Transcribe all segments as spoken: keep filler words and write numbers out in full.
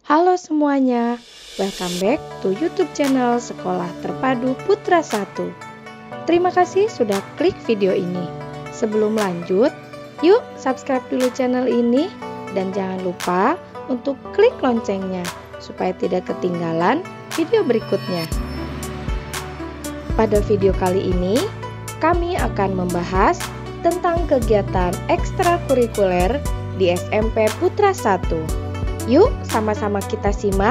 Halo semuanya, welcome back to YouTube channel Sekolah Terpadu Putra satu. Terima kasih sudah klik video ini. Sebelum lanjut, yuk subscribe dulu channel ini dan jangan lupa untuk klik loncengnya supaya tidak ketinggalan video berikutnya. Pada video kali ini, kami akan membahas tentang kegiatan ekstrakurikuler di S M P Putra satu. Yuk sama-sama kita simak.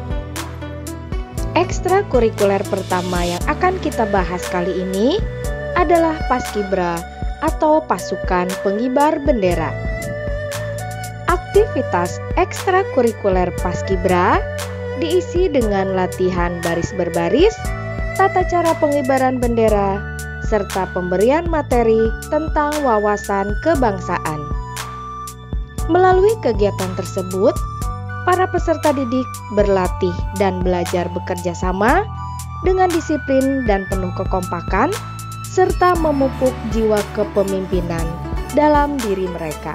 Ekstrakurikuler pertama yang akan kita bahas kali ini adalah Paskibra atau Pasukan Pengibar Bendera. Aktivitas ekstrakurikuler Paskibra diisi dengan latihan baris berbaris, tata cara pengibaran bendera, serta pemberian materi tentang wawasan kebangsaan. Melalui kegiatan tersebut, para peserta didik berlatih dan belajar bekerja sama dengan disiplin dan penuh kekompakan, serta memupuk jiwa kepemimpinan dalam diri mereka.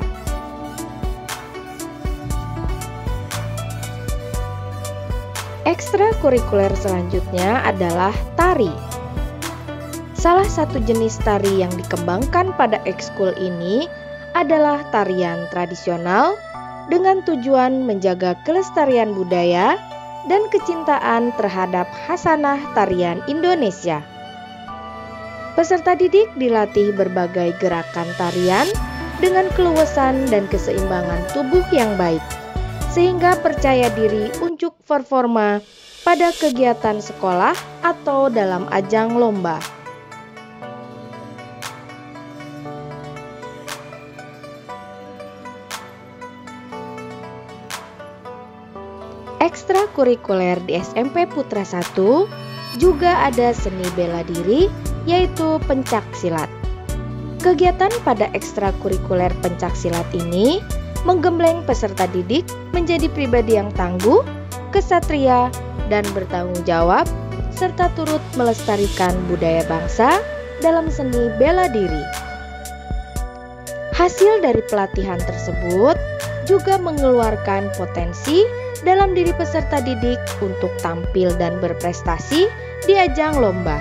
Ekstrakurikuler selanjutnya adalah tari. Salah satu jenis tari yang dikembangkan pada ekskul ini adalah tarian tradisional dengan tujuan menjaga kelestarian budaya dan kecintaan terhadap khasanah tarian Indonesia. Peserta didik dilatih berbagai gerakan tarian dengan keluasan dan keseimbangan tubuh yang baik, sehingga percaya diri untuk performa pada kegiatan sekolah atau dalam ajang lomba. Ekstrakurikuler di S M P Putra satu juga ada seni bela diri, yaitu pencak silat. Kegiatan pada ekstrakurikuler pencak silat ini menggembleng peserta didik menjadi pribadi yang tangguh, kesatria, dan bertanggung jawab, serta turut melestarikan budaya bangsa dalam seni bela diri. Hasil dari pelatihan tersebut juga mengeluarkan potensi dalam diri peserta didik untuk tampil dan berprestasi di ajang lomba.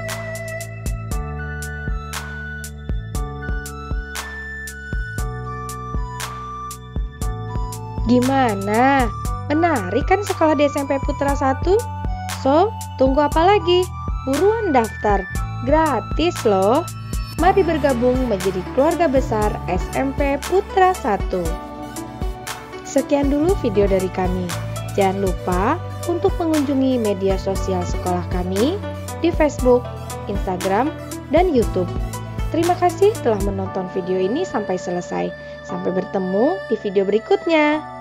Gimana? Menarik kan sekolah di S M P Putra satu? So, tunggu apa lagi? Buruan daftar, gratis loh. Mari bergabung menjadi keluarga besar S M P Putra satu. Sekian dulu video dari kami. Jangan lupa untuk mengunjungi media sosial sekolah kami di Facebook, Instagram, dan YouTube. Terima kasih telah menonton video ini sampai selesai. Sampai bertemu di video berikutnya.